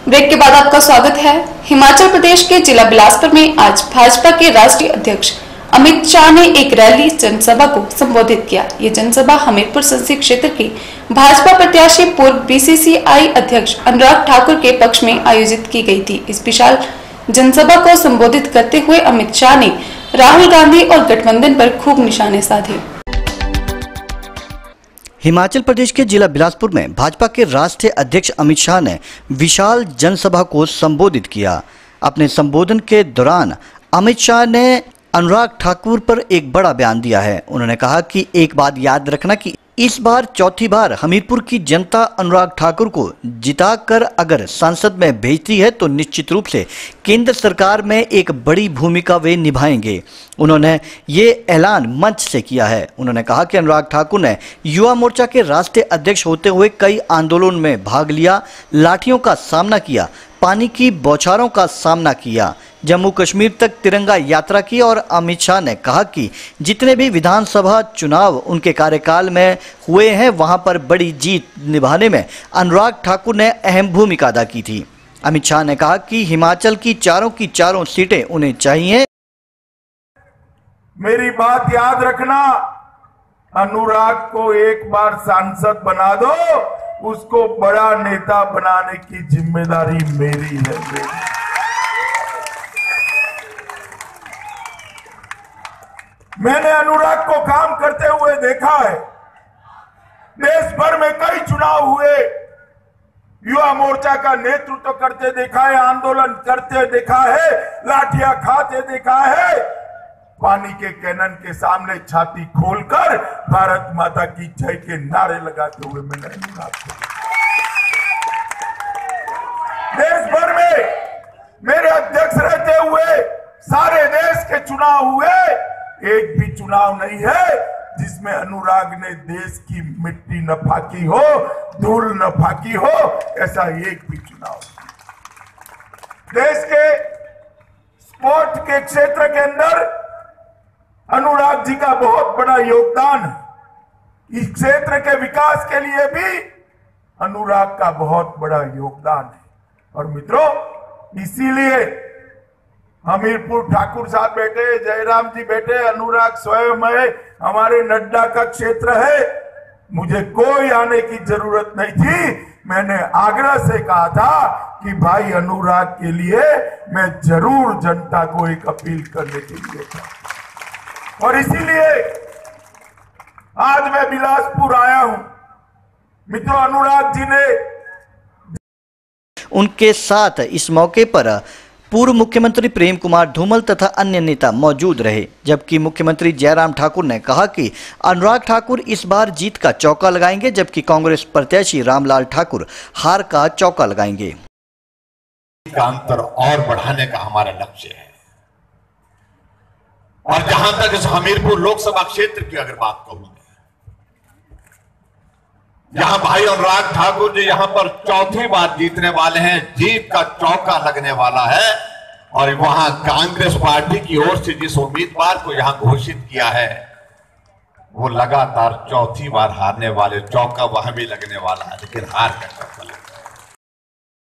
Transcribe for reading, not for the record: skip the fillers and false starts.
Break के बाद आपका स्वागत है। हिमाचल प्रदेश के जिला बिलासपुर में आज भाजपा के राष्ट्रीय अध्यक्ष अमित शाह ने एक रैली जनसभा को संबोधित किया। ये जनसभा हमीरपुर संसदीय क्षेत्र के भाजपा प्रत्याशी पूर्व बीसीसीआई अध्यक्ष अनुराग ठाकुर के पक्ष में आयोजित की गई थी। इस विशाल जनसभा को संबोधित करते हुए अमित शाह ने राहुल गांधी और गठबंधन पर खूब निशाने साधे। हिमाचल प्रदेश के जिला बिलासपुर में भाजपा के राष्ट्रीय अध्यक्ष अमित शाह ने विशाल जनसभा को संबोधित किया। अपने संबोधन के दौरान अमित शाह ने अनुराग ठाकुर पर एक बड़ा बयान दिया है। उन्होंने कहा कि एक बात याद रखना कि इस बार चौथी बार हमीरपुर की जनता अनुराग ठाकुर को जिताकर अगर संसद में भेजती है तो निश्चित रूप से केंद्र सरकार में एक बड़ी भूमिका वे निभाएंगे। उन्होंने ये ऐलान मंच से किया है। उन्होंने कहा कि अनुराग ठाकुर ने युवा मोर्चा के राष्ट्रीय अध्यक्ष होते हुए कई आंदोलन में भाग लिया, लाठियों का सामना किया, पानी की बौछारों का सामना किया, जम्मू कश्मीर तक तिरंगा यात्रा की। और अमित शाह ने कहा कि जितने भी विधानसभा चुनाव उनके कार्यकाल में हुए हैं वहां पर बड़ी जीत निभाने में अनुराग ठाकुर ने अहम भूमिका अदा की थी। अमित शाह ने कहा कि हिमाचल की चारों सीटें उन्हें चाहिए। मेरी बात याद रखना, अनुराग को एक बार सांसद बना दो, उसको बड़ा नेता बनाने की जिम्मेदारी मेरी है। मैंने अनुराग को काम करते हुए देखा है। देश भर में कई चुनाव हुए, युवा मोर्चा का नेतृत्व करते देखा है, आंदोलन करते देखा है, लाठियां खाते देखा है, पानी के कैनन के सामने छाती खोलकर भारत माता की जय के नारे लगाते हुए मैंने अनुराग को देश भर में मेरे अध्यक्ष रहते हुए सारे देश के चुनाव हुए, एक भी चुनाव नहीं है जिसमें अनुराग ने देश की मिट्टी न फाकी हो, धूल न फाकी हो, ऐसा एक भी चुनाव। देश के स्पोर्ट के क्षेत्र के अंदर अनुराग जी का बहुत बड़ा योगदान है। इस क्षेत्र के विकास के लिए भी अनुराग का बहुत बड़ा योगदान है। और मित्रों, इसीलिए हमीरपुर ठाकुर साहब बैठे, जयराम जी बैठे, अनुराग स्वयं है, हमारे नड्डा का क्षेत्र है। मुझे कोई आने की जरूरत नहीं थी। मैंने आग्रह से कहा था कि भाई अनुराग के लिए मैं जरूर जनता को एक अपील करने के लिए था। और इसीलिए आज मैं बिलासपुर आया हूं। मित्रों, अनुराग जी ने उनके साथ इस मौके पर पूर्व मुख्यमंत्री प्रेम कुमार धूमल तथा अन्य नेता मौजूद रहे। जबकि मुख्यमंत्री जयराम ठाकुर ने कहा कि अनुराग ठाकुर इस बार जीत का चौका लगाएंगे, जबकि कांग्रेस प्रत्याशी रामलाल ठाकुर हार का चौका लगाएंगे। का अंतर और बढ़ाने का हमारा लक्ष्य है। और जहां तक इस हमीरपुर लोकसभा क्षेत्र की अगर बात कहूं, जहां भाई अनुराग ठाकुर जी यहां पर चौथी बार जीतने वाले हैं, जीत का चौका लगने वाला है। और वहां कांग्रेस पार्टी की ओर से जिस उम्मीदवार को यहां घोषित किया है, वो लगातार चौथी बार हारने वाले, चौका वहां भी लगने वाला है, लेकिन हार का